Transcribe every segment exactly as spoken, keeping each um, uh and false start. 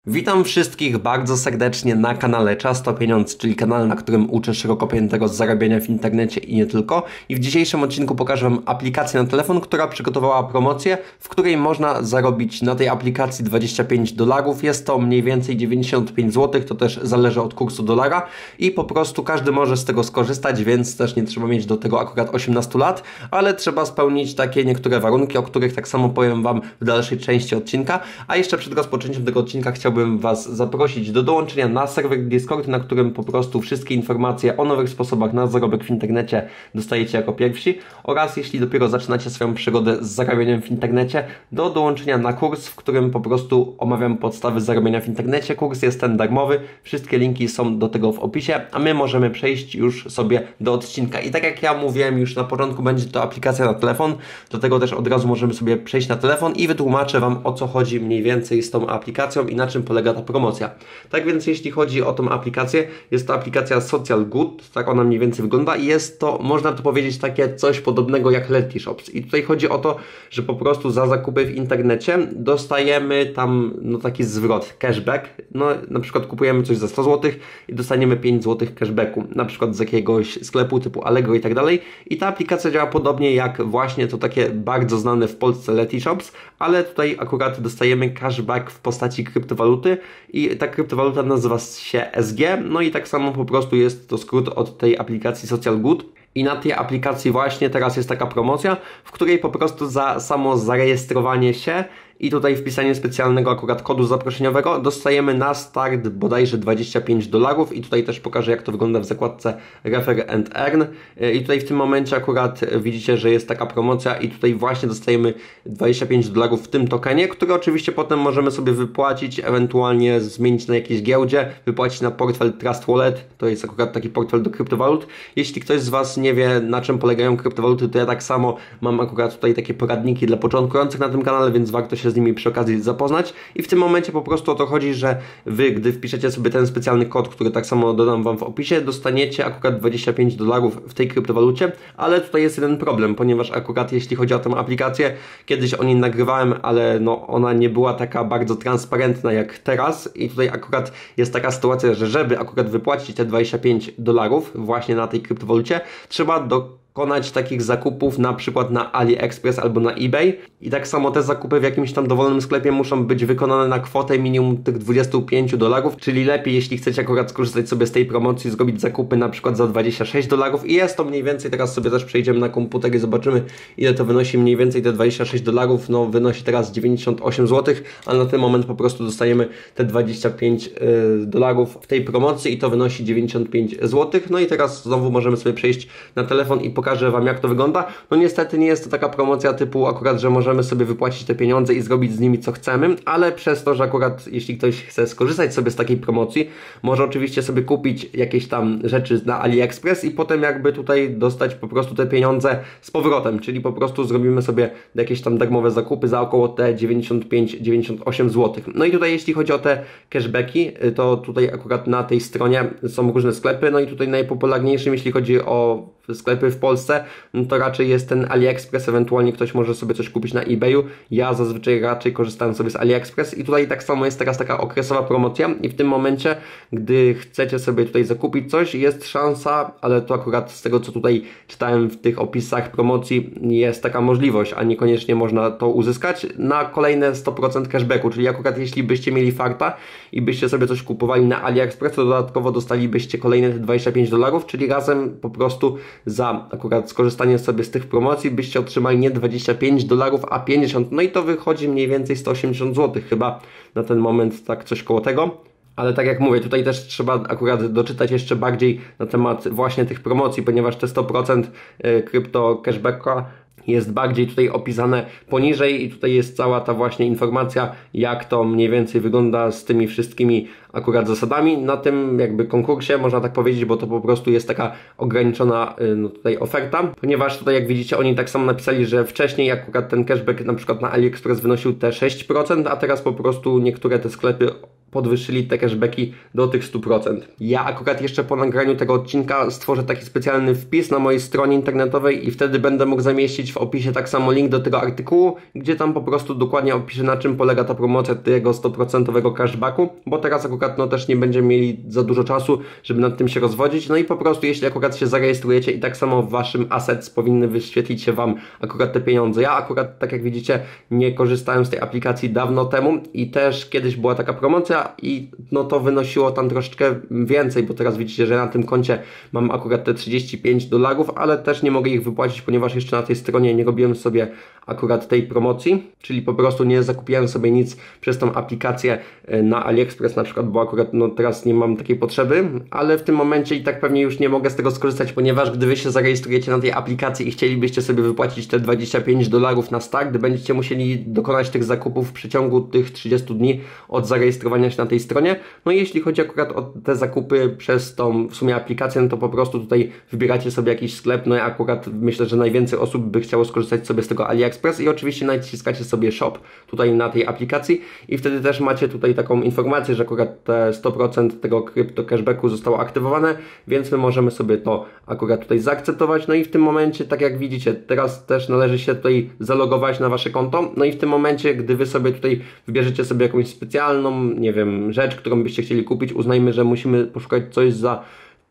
Witam wszystkich bardzo serdecznie na kanale Czas to Pieniądz, czyli kanale, na którym uczę szeroko pojętego zarabiania w internecie i nie tylko. I w dzisiejszym odcinku pokażę Wam aplikację na telefon, która przygotowała promocję, w której można zarobić na tej aplikacji dwadzieścia pięć dolarów. Jest to mniej więcej dziewięćdziesiąt pięć złotych, to też zależy od kursu dolara i po prostu każdy może z tego skorzystać, więc też nie trzeba mieć do tego akurat osiemnastu lat, ale trzeba spełnić takie niektóre warunki, o których tak samo powiem Wam w dalszej części odcinka. A jeszcze przed rozpoczęciem tego odcinka chciałbym Was zaprosić do dołączenia na serwer Discord, na którym po prostu wszystkie informacje o nowych sposobach na zarobek w internecie dostajecie jako pierwsi, oraz jeśli dopiero zaczynacie swoją przygodę z zarabianiem w internecie, do dołączenia na kurs, w którym po prostu omawiam podstawy zarabiania w internecie. Kurs jest ten darmowy, wszystkie linki są do tego w opisie, a my możemy przejść już sobie do odcinka. I tak jak ja mówiłem już na początku, będzie to aplikacja na telefon, do tego też od razu możemy sobie przejść na telefon i wytłumaczę Wam, o co chodzi mniej więcej z tą aplikacją i na czym polega ta promocja. Tak więc jeśli chodzi o tą aplikację, jest to aplikacja Social Good, tak ona mniej więcej wygląda i jest to, można to powiedzieć, takie coś podobnego jak Letyshops. I tutaj chodzi o to, że po prostu za zakupy w internecie dostajemy tam no taki zwrot, cashback. No na przykład kupujemy coś za sto złotych i dostaniemy pięć złotych cashbacku, na przykład z jakiegoś sklepu typu Allegro i tak dalej. I ta aplikacja działa podobnie jak właśnie to takie bardzo znane w Polsce Letyshops, ale tutaj akurat dostajemy cashback w postaci kryptowaluty i ta kryptowaluta nazywa się S G, no i tak samo po prostu jest to skrót od tej aplikacji Social Good. I na tej aplikacji właśnie teraz jest taka promocja, w której po prostu za samo zarejestrowanie się i tutaj wpisanie specjalnego akurat kodu zaproszeniowego dostajemy na start bodajże dwadzieścia pięć dolarów i tutaj też pokażę, jak to wygląda w zakładce Refer and Earn. I tutaj w tym momencie akurat widzicie, że jest taka promocja i tutaj właśnie dostajemy dwadzieścia pięć dolarów w tym tokenie, który oczywiście potem możemy sobie wypłacić, ewentualnie zmienić na jakiejś giełdzie, wypłacić na portfel Trust Wallet, to jest akurat taki portfel do kryptowalut. Jeśli ktoś z Was nie wie, na czym polegają kryptowaluty, to ja tak samo mam akurat tutaj takie poradniki dla początkujących na tym kanale, więc warto się z nimi przy okazji zapoznać. I w tym momencie po prostu o to chodzi, że Wy, gdy wpiszecie sobie ten specjalny kod, który tak samo dodam Wam w opisie, dostaniecie akurat dwadzieścia pięć dolarów w tej kryptowalucie, ale tutaj jest jeden problem, ponieważ akurat jeśli chodzi o tę aplikację, kiedyś o niej nagrywałem, ale no ona nie była taka bardzo transparentna jak teraz i tutaj akurat jest taka sytuacja, że żeby akurat wypłacić te dwadzieścia pięć dolarów właśnie na tej kryptowalucie, trzeba do dokonać takich zakupów na przykład na AliExpress albo na eBay i tak samo te zakupy w jakimś tam dowolnym sklepie muszą być wykonane na kwotę minimum tych dwudziestu pięciu dolarów, czyli lepiej, jeśli chcecie akurat skorzystać sobie z tej promocji, zrobić zakupy na przykład za dwadzieścia sześć dolarów i jest to mniej więcej, teraz sobie też przejdziemy na komputer i zobaczymy, ile to wynosi mniej więcej. Te dwadzieścia sześć dolarów, no wynosi teraz dziewięćdziesiąt osiem złotych, a na ten moment po prostu dostajemy te dwadzieścia pięć dolarów w tej promocji i to wynosi dziewięćdziesiąt pięć złotych. No i teraz znowu możemy sobie przejść na telefon i pokażę Wam, jak to wygląda. No niestety nie jest to taka promocja typu akurat, że możemy sobie wypłacić te pieniądze i zrobić z nimi co chcemy, ale przez to, że akurat jeśli ktoś chce skorzystać sobie z takiej promocji, może oczywiście sobie kupić jakieś tam rzeczy na AliExpress i potem jakby tutaj dostać po prostu te pieniądze z powrotem, czyli po prostu zrobimy sobie jakieś tam darmowe zakupy za około te dziewięćdziesiąt pięć do dziewięćdziesięciu ośmiu złotych. No i tutaj jeśli chodzi o te cashbacki, to tutaj akurat na tej stronie są różne sklepy, no i tutaj najpopularniejszym, jeśli chodzi o sklepy w Polsce, no to raczej jest ten AliExpress, ewentualnie ktoś może sobie coś kupić na eBayu. Ja zazwyczaj raczej korzystałem sobie z AliExpress i tutaj tak samo jest teraz taka okresowa promocja i w tym momencie, gdy chcecie sobie tutaj zakupić coś, jest szansa, ale to akurat z tego, co tutaj czytałem w tych opisach promocji, jest taka możliwość, a niekoniecznie można to uzyskać, na kolejne sto procent cashbacku, czyli akurat jeśli byście mieli farta i byście sobie coś kupowali na AliExpress, to dodatkowo dostalibyście kolejne dwadzieścia pięć dolarów, czyli razem po prostu za akurat skorzystanie sobie z tych promocji byście otrzymali nie dwadzieścia pięć dolarów, a pięćdziesiąt, no i to wychodzi mniej więcej sto osiemdziesiąt złotych chyba na ten moment, tak coś koło tego. Ale tak jak mówię, tutaj też trzeba akurat doczytać jeszcze bardziej na temat właśnie tych promocji, ponieważ te sto procent krypto cashbacka jest bardziej tutaj opisane poniżej i tutaj jest cała ta właśnie informacja, jak to mniej więcej wygląda z tymi wszystkimi akurat zasadami na tym jakby konkursie, można tak powiedzieć, bo to po prostu jest taka ograniczona no, tutaj oferta, ponieważ tutaj jak widzicie oni tak samo napisali, że wcześniej akurat ten cashback na przykład na AliExpress wynosił te sześć procent, a teraz po prostu niektóre te sklepy podwyższyli te cashbacki do tych stu procent. Ja akurat jeszcze po nagraniu tego odcinka stworzę taki specjalny wpis na mojej stronie internetowej i wtedy będę mógł zamieścić w opisie tak samo link do tego artykułu, gdzie tam po prostu dokładnie opiszę, na czym polega ta promocja tego sto procent cashbacku, bo teraz akurat no też nie będziemy mieli za dużo czasu, żeby nad tym się rozwodzić. No i po prostu jeśli akurat się zarejestrujecie i tak samo w waszym assets powinny wyświetlić się wam akurat te pieniądze. Ja akurat, tak jak widzicie, nie korzystałem z tej aplikacji dawno temu i też kiedyś była taka promocja i no to wynosiło tam troszeczkę więcej, bo teraz widzicie, że na tym koncie mam akurat te trzydzieści pięć dolarów, ale też nie mogę ich wypłacić, ponieważ jeszcze na tej stronie nie robiłem sobie akurat tej promocji, czyli po prostu nie zakupiłem sobie nic przez tą aplikację na AliExpress na przykład, bo akurat no teraz nie mam takiej potrzeby, ale w tym momencie i tak pewnie już nie mogę z tego skorzystać, ponieważ gdy wy się zarejestrujecie na tej aplikacji i chcielibyście sobie wypłacić te dwadzieścia pięć dolarów na start, będziecie musieli dokonać tych zakupów w przeciągu tych trzydziestu dni od zarejestrowania się na tej stronie. No i jeśli chodzi akurat o te zakupy przez tą w sumie aplikację, no to po prostu tutaj wybieracie sobie jakiś sklep, no i akurat myślę, że najwięcej osób by chciało skorzystać sobie z tego AliExpress i oczywiście naciskacie sobie shop tutaj na tej aplikacji i wtedy też macie tutaj taką informację, że akurat te sto procent tego krypto cashbacku zostało aktywowane, więc my możemy sobie to akurat tutaj zaakceptować. No i w tym momencie, tak jak widzicie, teraz też należy się tutaj zalogować na wasze konto. No i w tym momencie, gdy wy sobie tutaj wybierzecie sobie jakąś specjalną, nie wiem, rzecz, którą byście chcieli kupić, uznajmy, że musimy poszukać coś za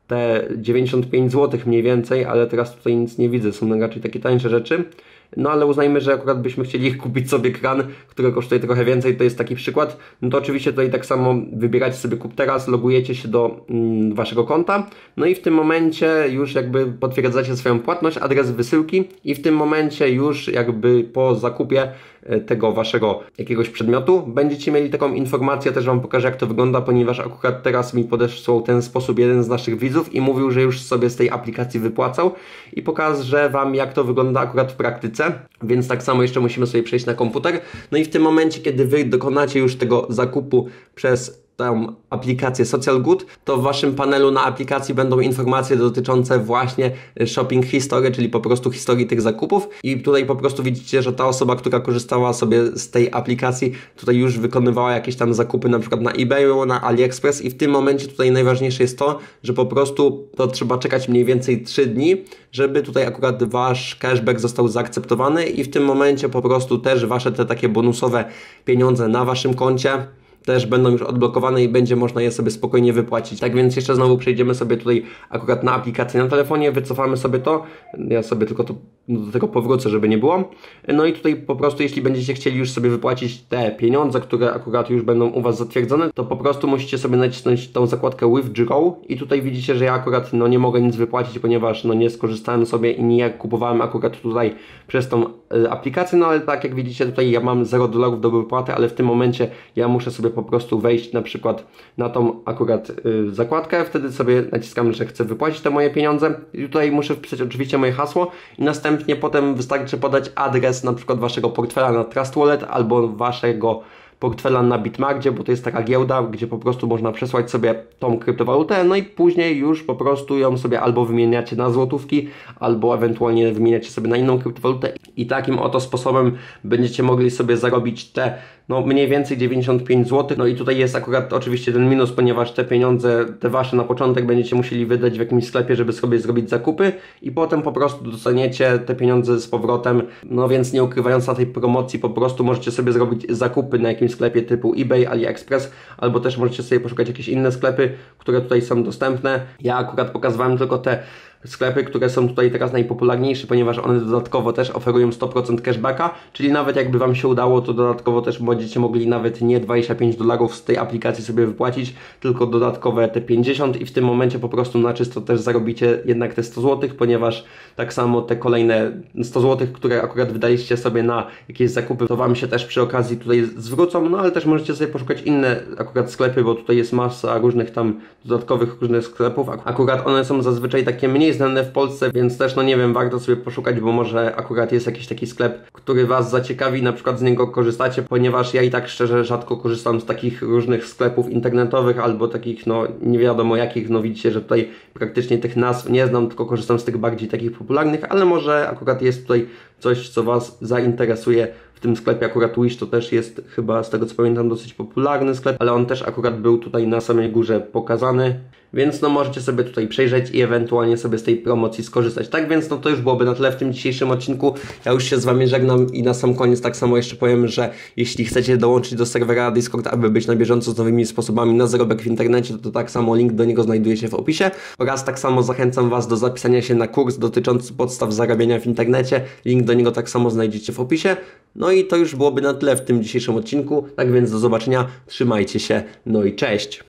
te dziewięćdziesiąt pięć złotych mniej więcej, ale teraz tutaj nic nie widzę, są raczej takie tańsze rzeczy. No ale uznajmy, że akurat byśmy chcieli kupić sobie kran, który kosztuje trochę więcej, to jest taki przykład. No to oczywiście tutaj tak samo wybieracie sobie kup teraz, logujecie się do mm, waszego konta, no i w tym momencie już jakby potwierdzacie swoją płatność, adres wysyłki i w tym momencie już jakby po zakupie tego waszego jakiegoś przedmiotu będziecie mieli taką informację, też wam pokażę, jak to wygląda, ponieważ akurat teraz mi podesłał ten sposób jeden z naszych widzów i mówił, że już sobie z tej aplikacji wypłacał i pokażę wam, jak to wygląda akurat w praktyce, więc tak samo jeszcze musimy sobie przejść na komputer. No i w tym momencie, kiedy wy dokonacie już tego zakupu przez tą aplikację Social Good, to w waszym panelu na aplikacji będą informacje dotyczące właśnie shopping history, czyli po prostu historii tych zakupów i tutaj po prostu widzicie, że ta osoba, która korzystała sobie z tej aplikacji, tutaj już wykonywała jakieś tam zakupy na przykład na eBayu, na AliExpress i w tym momencie tutaj najważniejsze jest to, że po prostu to trzeba czekać mniej więcej trzy dni, żeby tutaj akurat wasz cashback został zaakceptowany i w tym momencie po prostu też wasze te takie bonusowe pieniądze na waszym koncie też będą już odblokowane i będzie można je sobie spokojnie wypłacić. Tak więc jeszcze znowu przejdziemy sobie tutaj akurat na aplikację na telefonie, wycofamy sobie to, ja sobie tylko to, do tego powrócę, żeby nie było. No i tutaj po prostu jeśli będziecie chcieli już sobie wypłacić te pieniądze, które akurat już będą u was zatwierdzone, to po prostu musicie sobie nacisnąć tą zakładkę Withdraw i tutaj widzicie, że ja akurat no nie mogę nic wypłacić, ponieważ no nie skorzystałem sobie i nie kupowałem akurat tutaj przez tą y, aplikację, no ale tak jak widzicie tutaj ja mam zero dolarów do wypłaty, ale w tym momencie ja muszę sobie po prostu wejść na przykład na tą akurat y, zakładkę, wtedy sobie naciskam, że chcę wypłacić te moje pieniądze i tutaj muszę wpisać oczywiście moje hasło i następnie potem wystarczy podać adres na przykład waszego portfela na Trust Wallet albo waszego portfela na Bitmarcie, bo to jest taka giełda, gdzie po prostu można przesłać sobie tą kryptowalutę, no i później już po prostu ją sobie albo wymieniacie na złotówki, albo ewentualnie wymieniacie sobie na inną kryptowalutę i takim oto sposobem będziecie mogli sobie zarobić te no mniej więcej dziewięćdziesiąt pięć złotych. No i tutaj jest akurat oczywiście ten minus, ponieważ te pieniądze, te wasze na początek będziecie musieli wydać w jakimś sklepie, żeby sobie zrobić zakupy i potem po prostu dostaniecie te pieniądze z powrotem. No więc nie ukrywając na tej promocji, po prostu możecie sobie zrobić zakupy na jakimś sklepie typu eBay, AliExpress, albo też możecie sobie poszukać jakieś inne sklepy, które tutaj są dostępne. Ja akurat pokazywałem tylko te sklepy, które są tutaj teraz najpopularniejsze, ponieważ one dodatkowo też oferują sto procent cashbacka, czyli nawet jakby wam się udało, to dodatkowo też będziecie mogli nawet nie dwadzieścia pięć dolarów z tej aplikacji sobie wypłacić, tylko dodatkowe te pięćdziesiąt i w tym momencie po prostu na czysto też zarobicie jednak te sto złotych, ponieważ tak samo te kolejne sto złotych, które akurat wydaliście sobie na jakieś zakupy, to wam się też przy okazji tutaj zwrócą, no ale też możecie sobie poszukać inne akurat sklepy, bo tutaj jest masa różnych tam dodatkowych różnych sklepów, akurat one są zazwyczaj takie mniej znane w Polsce, więc też no nie wiem, warto sobie poszukać, bo może akurat jest jakiś taki sklep, który was zaciekawi, na przykład z niego korzystacie, ponieważ ja i tak szczerze rzadko korzystam z takich różnych sklepów internetowych albo takich no nie wiadomo jakich, no widzicie, że tutaj praktycznie tych nazw nie znam, tylko korzystam z tych bardziej takich popularnych, ale może akurat jest tutaj coś, co was zainteresuje w tym sklepie akurat Wish to też jest chyba, z tego co pamiętam, dosyć popularny sklep, ale on też akurat był tutaj na samej górze pokazany. Więc no możecie sobie tutaj przejrzeć i ewentualnie sobie z tej promocji skorzystać. Tak więc no to już byłoby na tyle w tym dzisiejszym odcinku. Ja już się z Wami żegnam i na sam koniec tak samo jeszcze powiem, że jeśli chcecie dołączyć do serwera Discord, aby być na bieżąco z nowymi sposobami na zarobek w internecie, to, to tak samo link do niego znajduje się w opisie. Oraz tak samo zachęcam Was do zapisania się na kurs dotyczący podstaw zarabiania w internecie. Link do niego tak samo znajdziecie w opisie. No i to już byłoby na tyle w tym dzisiejszym odcinku. Tak więc do zobaczenia, trzymajcie się, no i cześć!